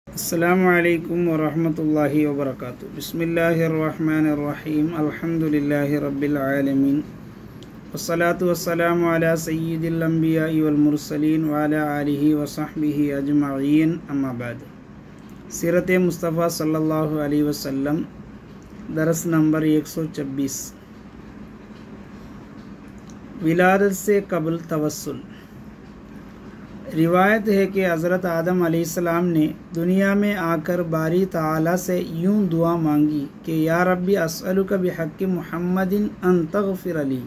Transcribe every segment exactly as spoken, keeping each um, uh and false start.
अस्सलामु अलैकुम वरहमतुल्लाहि वबरकातुहू। बिस्मिल्लाहिर्रहमानिर्रहीम। अल्हम्दुलिल्लाहि रब्बिल आलमीन। वस्सलातु वस्सलामु अला सय्यिदिल अंबिया'i वल मुरसलीन व अला आलिहि व सहबिहि अजमईन। अम्मा बाद। सीरत मुस्तफ़ा सल्लल्लाहु अलैहि वसल्लम, दरस नंबर एक सौ छब्बीस। विलादत से कबल तवस्सुल। रिवायत है कि हज़रत आदम अलैहिस्सलाम ने दुनिया में आकर बारी ताला से यूं दुआ मांगी कि या रब्बी अस्अलुका बिहक़्क़ि मुहम्मदिन अन तग़फ़िर ली।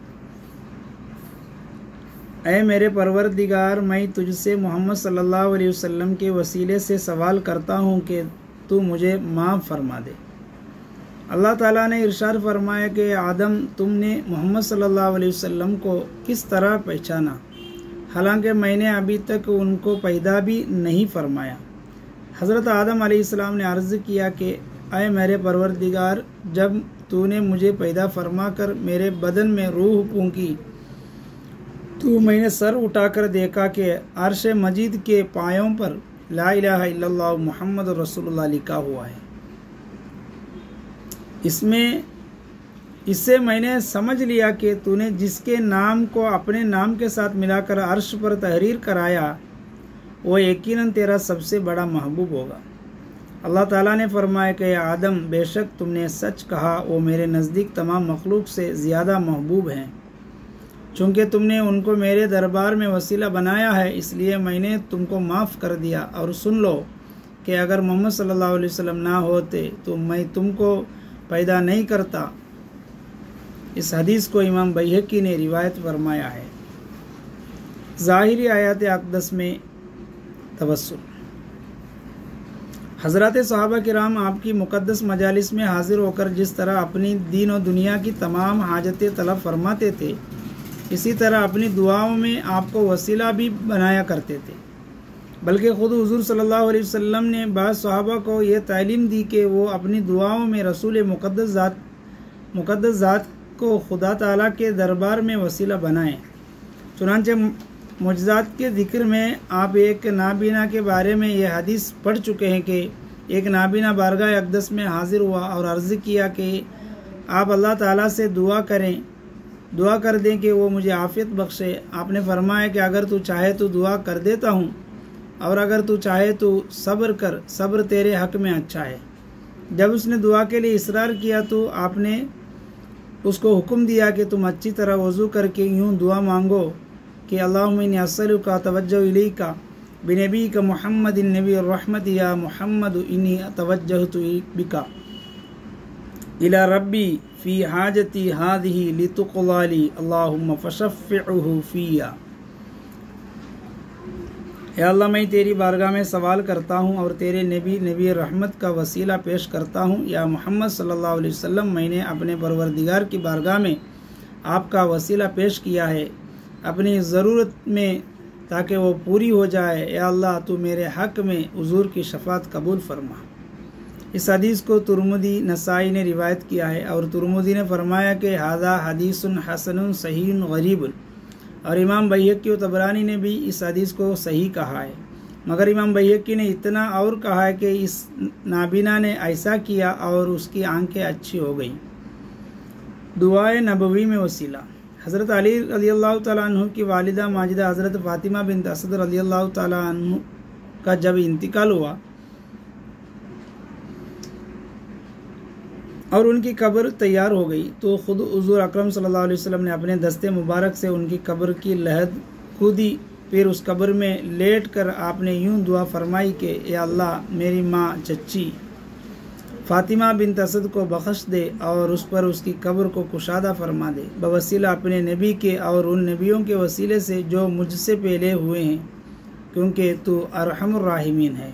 ऐ मेरे परवरदिगार, मैं तुझसे मोहम्मद सल्लल्लाहु अलैहि वसल्लम के वसीले से सवाल करता हूँ कि तू मुझे माफ़ फरमा दे। अल्लाह ताला ने इरशाद फरमाया कि आदम, तुमने मोहम्मद सल्लल्लाहु अलैहि वसल्लम को किस तरह पहचाना, हालांकि मैंने अभी तक उनको पैदा भी नहीं फरमाया। हज़रत आदम अलैहिस्सलाम ने अर्ज़ किया कि ऐ मेरे परवरदिगार, जब तूने मुझे पैदा फरमा कर मेरे बदन में रूह फूंकी तो मैंने सर उठाकर देखा कि अर्श मजीद के पायों पर ला इलाहा इल्लल्लाह मुहम्मद रसूलुल्लाह लिखा हुआ है। इसमें इससे मैंने समझ लिया कि तूने जिसके नाम को अपने नाम के साथ मिलाकर अर्श पर तहरीर कराया, वो यकीनन तेरा सबसे बड़ा महबूब होगा। अल्लाह ताला ने फरमाया कि आदम, बेशक तुमने सच कहा, वो मेरे नज़दीक तमाम मखलूक से ज़्यादा महबूब हैं। चूँकि तुमने उनको मेरे दरबार में वसीला बनाया है, इसलिए मैंने तुमको माफ़ कर दिया। और सुन लो कि अगर मोहम्मद सल्लल्लाहु अलैहि वसल्लम ना होते तो मैं तुमको पैदा नहीं करता। इस हदीस को इमाम बैहक़ी ने रिवायत फरमाया है। ज़ाहिरी आयत अक़दस में तवस्सुल। हज़रत सहाबा किराम आपकी मुक़द्दस मजालिस में हाज़िर होकर जिस तरह अपनी दीन और दुनिया की तमाम हाजतें तलब फरमाते थे, इसी तरह अपनी दुआओं में आपको वसीला भी बनाया करते थे। बल्कि ख़ुद हुज़ूर सल्लल्लाहु अलैहि वसल्लम ने बाज़ सहाबा को यह तालीम दी कि वो अपनी दुआओं में रसूल मुक़द्दस ज़ात मुक़द्दस ज़ात को खुदा ताला के दरबार में वसीला बनाएं। चुनांचे मुजज़ात के ज़िक्र में आप एक नाबीना के बारे में यह हदीस पढ़ चुके हैं कि एक नाबीना बारगाह अक़दस में हाज़िर हुआ और अर्ज़ किया कि आप अल्लाह ताला से दुआ करें दुआ कर दें कि वो मुझे आफ़ियत बख्शे। आपने फरमाया कि अगर तू चाहे तो दुआ कर देता हूँ, और अगर तू चाहे तो सब्र कर, सब्र तेरे हक़ में अच्छा है। जब उसने दुआ के लिए इसरार किया तो आपने उसको हुक्म दिया कि तुम अच्छी तरह वज़ू करके यूँ दुआ मांगो कि अल्लाहुम्मा इन्नी अस्अलुका तवज्जहु इलैका बिनबीका मुहम्मदिन नबीर रहमत या मुहम्मद इन्नी तवज्जहतु बिका इला रब्बी फ़ी हाजती हादिही लितुक़ज़ा ली अल्लाहुम्मा फ़शफ़िअहु फ़िया। या अल्लाह, मैं तेरी बारगाह में सवाल करता हूँ और तेरे नबी नबी रहमत का वसीला पेश करता हूँ। या मोहम्मद सल्लल्लाहु अलैहि वसल्लम, मैंने अपने परवरदिगार की बारगाह में आपका वसीला पेश किया है अपनी ज़रूरत में, ताकि वो पूरी हो जाए। या अल्लाह, तू मेरे हक़ में हुज़ूर की शफ़ाअत कबूल फरमा। इस हदीस को तुर्मुदी नसाई ने रिवायत किया है और तुर्मुदी ने फरमाया कि हाज़ा हदीसुन हसनुन सहीहुन गरीबुन। और इमाम बैहक़ी और तबरानी ने भी इस हदीस को सही कहा है। मगर इमाम बैहक़ी ने इतना और कहा है कि इस नाबीना ने ऐसा किया और उसकी आंखें अच्छी हो गई। दुआए नबवी में वसीला। हज़रत अली रज़ियल्लाहु ताला अन्हु की वालिदा माजिदा हज़रत फ़ातिमा बिन्त असद रज़ियल्लाहु ताला अन्हु का जब इंतकाल हुआ और उनकी कब्र तैयार हो गई, तो ख़ुद हुज़ूर अकरम सल्लल्लाहु अलैहि वसल्लम ने अपने दस्ते मुबारक से उनकी कब्र की लहद कूदी। फिर उस कब्र में लेट कर आपने यूं दुआ फरमाई कि या अल्लाह, मेरी माँ चच्ची फ़ातिमा बिन्त असद को बख्श दे और उस पर उसकी कब्र को कुशादा फरमा दे, बवसीला अपने नबी के और उन नबियों के वसीले से जो मुझसे पहले हुए हैं, क्योंकि तू अरहमुर राहिमीन है।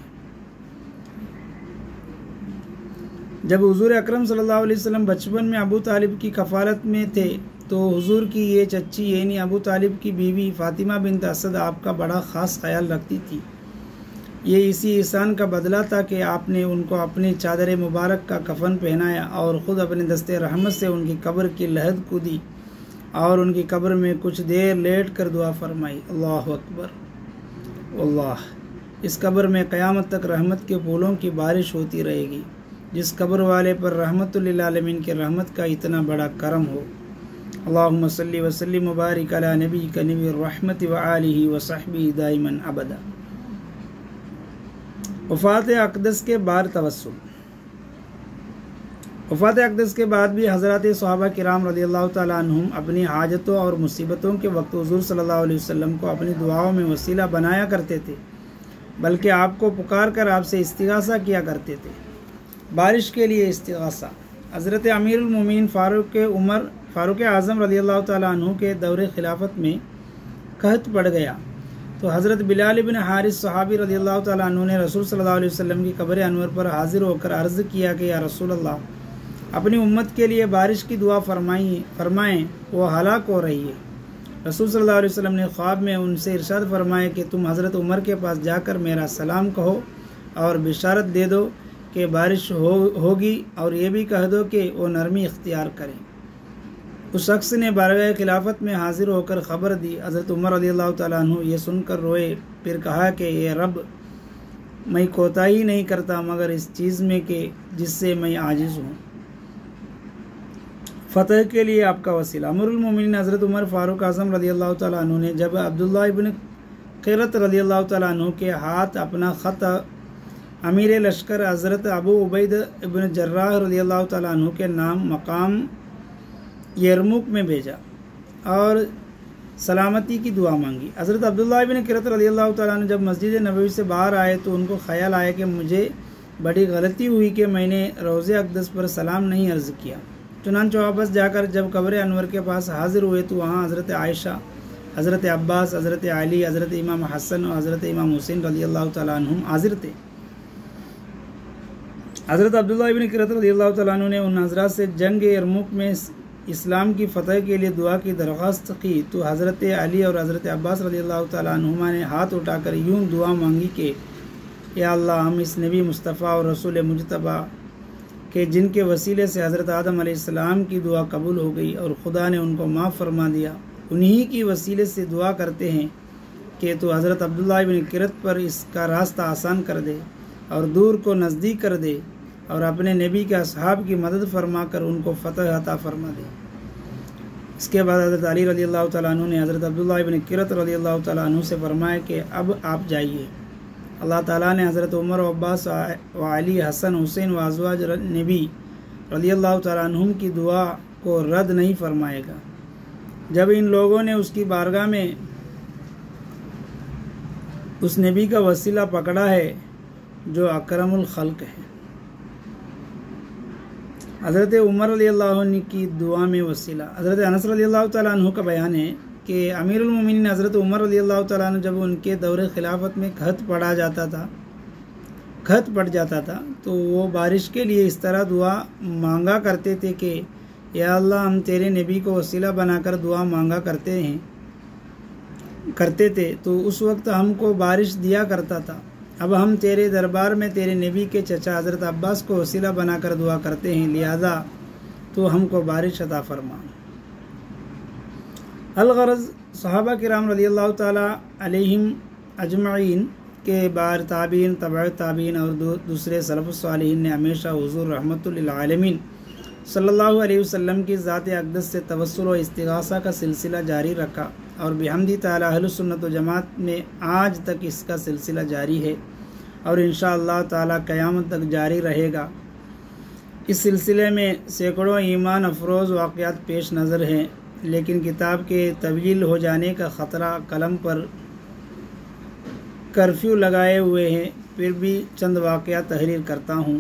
जब हुज़ूर अकरम सल्लल्लाहु अलैहि वसल्लम बचपन में अबू तालिब की कफ़ालत में थे, तो हुज़ूर की ये चच्ची यानी अबू तालिब की बीवी फ़ातिमा बिन्त असद आपका बड़ा ख़ास ख्याल रखती थी। ये इसी एहसान का बदला था कि आपने उनको अपनी चादर मुबारक का कफ़न पहनाया और ख़ुद अपने दस्ते रहमत से उनकी कब्र की लहद कूदी और उनकी कब्र में कुछ देर लेट कर दुआ फरमाई। अल्लाह अकबर, अल्लाह। इस कब्र में क़यामत तक रहमत के फूलों की बारिश होती रहेगी। जिस कब्र वाले पर रहमतुल आलमीन के रहमत का इतना बड़ा करम हो। अल्लाहुम्मा सल्ली व सल्लिम मुबारिक अला नबीका नबी रहमत व आलिहि व सहबिही दाइमन अबदा। वफ़ात अक़दस के बाद तवस्सुल। वफ़ात अक़दस के बाद भी हज़रत सहाबा किराम रज़ियल्लाहु ताला अन्हुम अपनी हाजतों और मुसीबतों के वक्त हुज़ूर सल्लल्लाहु अलैहि वसल्लम को अपनी दुआओं में वसीला बनाया करते थे, बल्कि आपको पुकार कर आपसे इस्तिग़ासा किया करते थे। बारिश के लिए इस्तिग़ासा। हज़रत अमीरुल मोमिनीन फ़ारूक़ उमर फ़ारूक़ आज़म रज़ियल्लाहु ताला अन्हु के दौरे खिलाफत में कहत पड़ गया तो हज़रत बिलाल इब्न हारिस सहाबी रज़ियल्लाहु ताला अन्हु ने रसूल सल्लल्लाहु अलैहि वसल्लम की कब्र अनवर पर हाजिर होकर अर्ज़ किया कि या रसूल अल्लाह, अपनी उम्मत के लिए बारिश की दुआ फरमाइए फरमाएँ वो हलाक हो रही है। रसूल सल्लल्लाहु अलैहि वसल्लम ने ख्वाब में उनसे इरशाद फरमाया कि तुम हज़रत उमर के पास जाकर मेरा सलाम कहो और बिशारत दे दो कि बारिश हो होगी, और ये भी कह दो कि वो नरमी इख्तियार करें। उस शख्स ने बारगाह खिलाफत में हाजिर होकर ख़बर दी। हज़रत उमर रज़ियल्लाहु ताला अन्हु ये सुनकर रोए, फिर कहा कि ये रब, मैं कोताही नहीं करता मगर इस चीज़ में कि जिससे मैं आजिज़ हूँ। फ़तह के लिए आपका वसीला। अमीरुल मोमिनीन हज़रत उमर फ़ारूक आज़म रज़ियल्लाहु ताला अन्हु ने जब अब्दुल्लाह इब्न क़िरत रज़ियल्लाहु ताला अन्हु के हाथ अपना ख़त अमीर लश्कर हज़रत अबू उबैद इब्न जर्राह रज़ियल्लाहु ताला अन्हु के नाम मकाम यरमुक में भेजा और सलामती की दुआ मांगी। हज़रत अब्दुल्लाह इब्न क़िरत रज़ियल्लाहु ताला अन्हु जब मस्जिद नबवी से बाहर आए तो उनको ख़याल आया कि मुझे बड़ी गलती हुई कि मैंने रोज़े अक़दस पर सलाम नहीं अर्ज़ किया। चुनांचे वापस जाकर जब कब्र अनवर के पास हाजिर हुए तो वहाँ हज़रत आयशा, हज़रत अब्बास, हज़रत अली, हज़रत इमाम हसन और हज़रत इमाम हुसैन रज़ियल्लाहु ताला अन्हुम हाजिर थे। हज़रत अब्दुल्लाह इब्न क़िरत रज़ियल्लाहु ताला अन्हु ने उन हज़रात से जंग यरमुक में इस्लाम की फ़तह के लिए दुआ की दरख्वास्त की तो हज़रत अली और हज़रत अब्बास रज़ियल्लाहु ताला अन्हुमा ने हाथ उठाकर यूँ दुआ मांगी कि या अल्लाह, हम इस नबी मुस्तफ़ा और रसूल मुजतबा के जिनके वसीले से हज़रत आदम अलैहिस्सलाम की दुआ कबूल हो गई और खुदा ने उनको माफ़ फरमा दिया, उन्हीं की वसीले से दुआ करते हैं कि तो हज़रत अब्दुल्लाह इब्न क़िरत पर इसका रास्ता आसान कर दे और दूर को नज़दीक कर दे और अपने नबी के असहाब की मदद फरमा कर उनको फ़तह अता फरमा दे। इसके बाद हज़रत अली रज़ियल्लाहु ताला अन्हु ने हज़रत अब्दुल्लाह इब्न क़िरत रज़ियल्लाहु ताला अन्हु से फरमाया कि अब आप जाइए। अल्लाह ताला ने हज़रत उमर व अब्बास व अली, हसन, हुसैन व अज़वाज नबी रज़ियल्लाहु ताला अन्हुम की दुआ को रद्द नहीं फरमाएगा। जब इन लोगों ने उसकी बारगाह में उस नबी का वसीला पकड़ा है जो अकरमुल खल्क है। हज़रत उमर रज़ियल्लाहु अन्हु की दुआ में वसीला। हज़रत अनस रज़ियल्लाहु ताला अन्हु का बयान है कि अमीरुल मोमिनीन हज़रत उमर रज़ियल्लाहु ताला अन्हु जब उनके दौरे खिलाफत में खत पढ़ा जाता था खत पड़ जाता था तो वो बारिश के लिए इस तरह दुआ मांगा करते थे कि या अल्लाह, हम तेरे नबी को वसीला बनाकर दुआ मांगा करते हैं करते थे तो उस वक्त हमको बारिश दिया करता था। अब हम तेरे दरबार में तेरे नबी के चचा हज़रत अब्बास को वसीला बनाकर दुआ करते हैं, लिहाजा तो हमको बारिश अता फरमा। अलगरज़ सहाबा किराम रज़ियल्लाहु ताला अलैहिम अजमईन के बार ताबीन, तबअ ताबीन और दू, दूसरे सलफ़ुस सालिहीन ने हमेशा हुज़ूर रहमतुल लिल आलमीन सल्लल्लाहु अलैहि वसल्लम की ज़ात अक़दस से तवस्सुल और इस्तिग़ासा का सिलसिला जारी रखा और बिहम्दी ताला अहलुस सुन्नत व जमात में आज तक इसका सिलसिला जारी है और इंशाअल्लाह ताला क़यामत तक जारी रहेगा। इस सिलसिले में सैकड़ों ईमान अफरोज़ वाक़यात पेश नज़र हैं, लेकिन किताब के तवील हो जाने का ख़तरा कलम पर कर्फ्यू लगाए हुए हैं, फिर भी चंद वाक़यात तहरीर करता हूँ।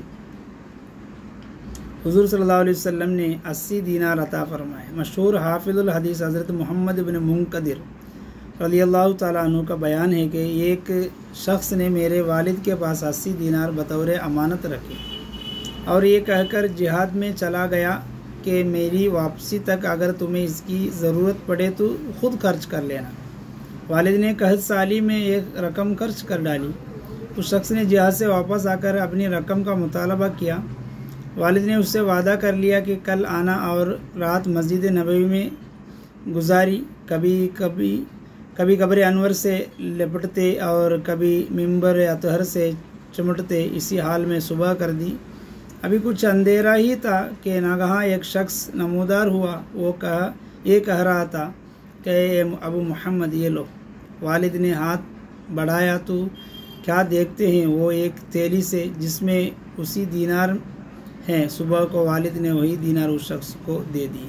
हुज़ूर सल्लल्लाहु अलैहि वसल्लम ने अस्सी दीनार अता फरमाए। मशहूर हाफिज़ुल हदीस हज़रत मोहम्मद बिन मुंकदिर रज़ियल्लाहु ताला अन्हु का बयान है कि एक शख्स ने मेरे वालिद के पास अस्सी दीनार बतौर अमानत रखे और ये कहकर जिहाद में चला गया कि मेरी वापसी तक अगर तुम्हें इसकी ज़रूरत पड़े तो ख़ुद खर्च कर लेना। वालिद ने कहत साली में एक रकम खर्च कर डाली। उस शख्स ने जिहाद से वापस आकर अपनी रकम का मुतालबा किया। वालिद ने उससे वादा कर लिया कि कल आना और रात मस्जिद नबवी में गुजारी। कभी कभी कभी कब्र अनवर से लिपटते और कभी मिंबर अतहर से चिमटते। इसी हाल में सुबह कर दी। अभी कुछ अंधेरा ही था कि नागहा एक शख्स नमूदार हुआ। वो कहा ये कह रहा था कि अबू मोहम्मद ये लो। वालिद ने हाथ बढ़ाया तो क्या देखते हैं वो एक थैली से जिसमें उसी दीनार हैं। सुबह को वालिद ने वही दीनार उस शख्स को दे दिए।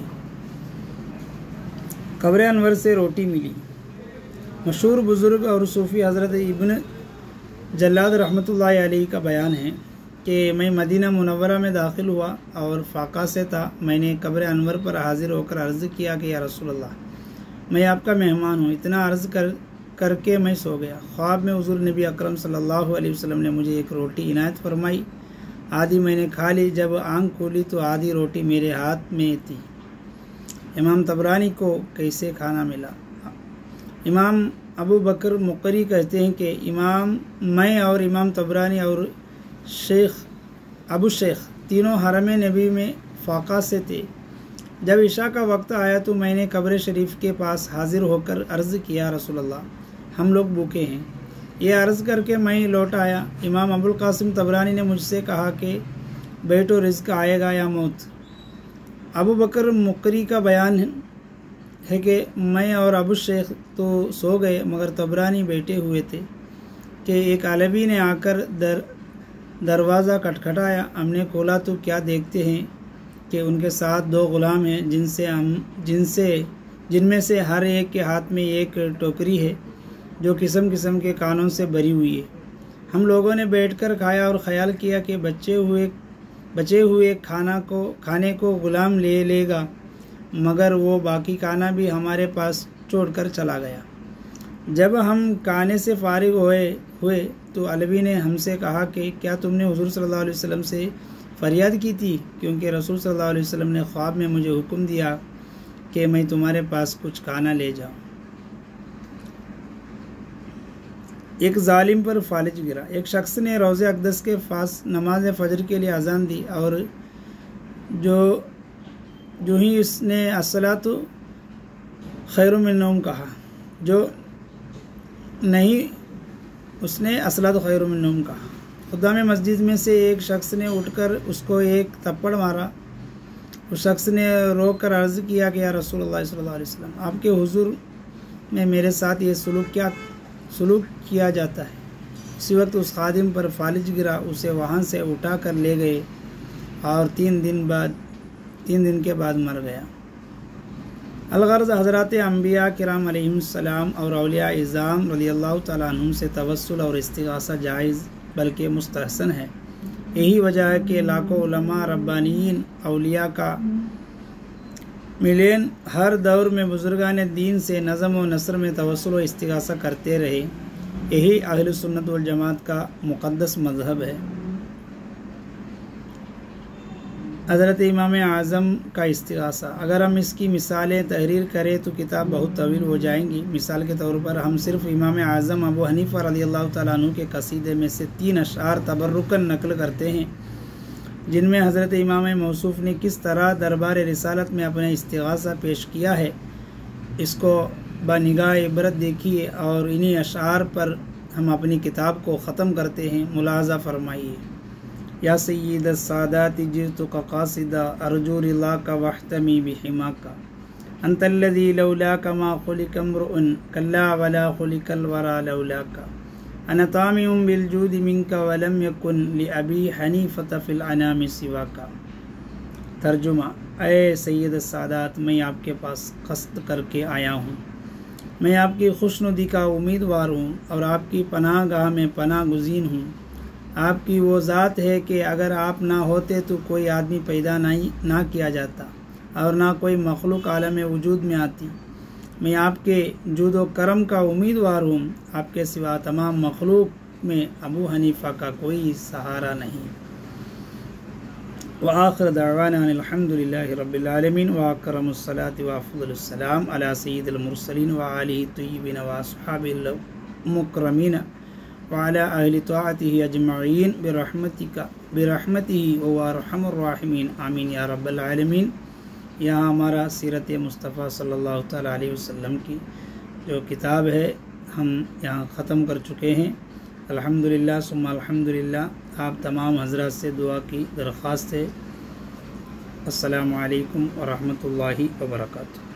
कब्र अनवर से रोटी मिली। मशहूर बुज़ुर्ग और सूफ़ी हज़रत इब्न जल्लाद रहमतुल्लाहि अलैहि का बयान है कि मैं मदीना मुनव्वरा में दाखिल हुआ और फ़ाक़ा से था। मैंने कब्र अनवर पर हाजिर होकर अर्ज़ किया कि या रसूलल्लाह, मैं आपका मेहमान हूँ। इतना अर्ज़ कर करके मैं सो गया। ख्वाब में हुज़ूर नबी अकरम सल्लल्लाहु अलैहि वसल्लम ने मुझे एक रोटी इनायत फरमाई। आधी मैंने खा ली। जब आँख खोली तो आधी रोटी मेरे हाथ में थी। इमाम तबरानी को कैसे खाना मिला। इमाम अबू बकर मुकरी कहते हैं कि इमाम मैं और इमाम तबरानी और शेख अबू शेख तीनों हरम नबी में फ़ाक़ा से थे। जब इशा का वक्त आया तो मैंने कब्र शरीफ के पास हाजिर होकर अर्ज़ किया, रसूलल्लाह, हम लोग भूखे हैं। ये अर्ज़ करके मैं लौट आया। इमाम अबुल कासिम तबरानी ने मुझसे कहा कि बैठो, रिज़्क़ आएगा या मौत। अबू बकर मुकरी का बयान है कि मैं और अबू शेख तो सो गए मगर तबरानी बैठे हुए थे कि एक अलवी ने आकर दर दरवाज़ा खटखटाया। हमने खोला तो क्या देखते हैं कि उनके साथ दो ग़ुलाम हैं जिनसे हम जिनसे जिनमें से हर एक के हाथ में एक टोकरी है जो किस्म किस्म के कानों से भरी हुई है। हम लोगों ने बैठकर खाया और ख्याल किया कि बचे हुए बचे हुए खाना को खाने को ग़ुलाम ले लेगा, मगर वो बाकी खाना भी हमारे पास छोड़कर चला गया। जब हम खाने से फारिग हुए हुए तो अलवी ने हमसे कहा कि क्या तुमने हुज़ूर सल्लल्लाहु अलैहि वसल्लम से फरियाद की थी, क्योंकि रसूल सल्लल्लाहु अलैहि वसल्लम ने ख्वाब में मुझे हुक्म दिया कि मैं तुम्हारे पास कुछ खाना ले जाऊं। एक जालिम पर फालिज गिरा। एक शख्स ने रोज़े अक़दस के पास नमाज फ़जर के लिए अज़ान दी और जो जो ही उसने अस्सलातु खैरुम मिन नौम कहा, जो नहीं उसने अस्सलातु खैरुम मिन नौम कहा। खुदा में मस्जिद में से एक शख्स ने उठकर उसको एक थप्पड़ मारा। उस शख्स ने रोक कर अर्ज़ किया कि या रसूलुल्लाह सल्लल्लाहु अलैहि वसल्लम, आपके हुजूर में मेरे साथ ये सलूक क्या सलूक किया जाता है। उसी वक्त उस खादिम पर फालिज गिरा। उसे वहाँ से उठा कर ले गए और तीन दिन बाद तीन दिन के बाद मर गया। अलगर्ज़ हज़रात अंबिया किराम अलैहिस्सलाम और औलिया इज़ाम रज़ियल्लाहु तआला अन्हुम से तवस्सुल और इस्तिग़ासा जायज़ बल्कि मुस्तहसन है। यही वजह है कि लाखों उलमा रब्बानीन औलिया का मिलेन हर दौर में बुजुर्गान दीन से नज़म व नसर में तवस्सुल व इस्तिग़ासा करते रहे। यही अहले सुन्नत वल जमात का मुक़द्दस मज़हब है। हज़रत इमाम आज़म का इस्तिग़ासा, अगर हम इसकी मिसालें तहरीर करें तो किताब बहुत तवील हो जाएंगी। मिसाल के तौर पर हम सिर्फ इमाम आज़म अबू हनीफ़ा रज़ियल्लाहु तआला अन्हु के कसीदे में से तीन अशआर तबर्रुकन नकल करते हैं जिनमें हज़रत इमाम मौसूफ़ ने किस तरह दरबार रिसालत में अपना इस्तिग़ासा पेश किया है, इसको बनिगाह इबरत देखिए और इन्हीं अशआर पर हम अपनी किताब को ख़त्म करते हैं। मुलाज़ा फरमाइए। या सय्यद सादात जितु का कासिदा अर्जू रिला का वहतमी बिहिमा का अंतल्लज़ी लौला का मा खुलिक अम्रुअन कल्ला वला खुलिकल वरा लौला का अना तामिउम बिल जूदि मिनका वलम यकुन लिअबी हनीफत फिल अनामि सिवा का। तर्जुमा, ऐ सैयद सादात, मैं आपके पास क़स्द करके आया हूँ। मैं आपकी खुशनुदी का उम्मीदवार हूँ और आपकी पनाह गाह में पनाह गुज़ीन हूँ। आपकी वो ज़ात है कि अगर आप ना होते तो कोई आदमी पैदा नहीं ना किया जाता और ना कोई मखलूक आलम वजूद में आती। मैं आपके जूद व करम का उम्मीदवार हूँ। आपके सिवा तमाम मखलूक में अबू हनीफ़ा का कोई सहारा नहीं। व आखिर दावाना अल्हम्दुलिल्लाहि रब्बिल आलमीन व अकरमुस्सलाति व अफ़ज़लुस्सलाम अला सय्यिदिल मुरसलीन व आलिहि तय्यिबीन व अस्हाबिल मुकरमीन व अला अहलि तआतिहि अजमईन बिरहमतिका बिरहमतिहि व अरहमुर राहिमीन आमीन या रब्बल आलमीन। यहाँ हमारा सीरत मुस्तफ़ा सल्लल्लाहु तआला अलैहि वसल्लम की जो किताब है हम यहाँ ख़त्म कर चुके हैं। अल्हम्दुलिल्लाह सुम्मा अल्हम्दुलिल्लाह। आप तमाम हज़रात से दुआ की दरख्वास्त है। अस्सलामु अलैकुम व रहमतुल्लाहि व बरकातुहू।